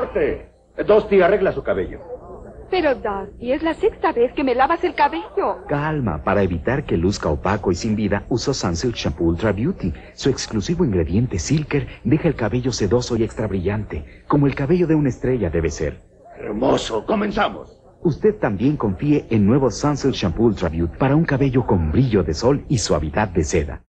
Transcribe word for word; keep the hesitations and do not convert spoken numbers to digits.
corte. Dusty, arregla su cabello. Pero, Dusty, es la sexta vez que me lavas el cabello. Calma, para evitar que luzca opaco y sin vida, usó Sunsilk Shampoo Ultra Beauty. Su exclusivo ingrediente Silker deja el cabello sedoso y extra brillante, como el cabello de una estrella debe ser. Hermoso, comenzamos. Usted también confíe en nuevo Sunsilk Shampoo Ultra Beauty para un cabello con brillo de sol y suavidad de seda.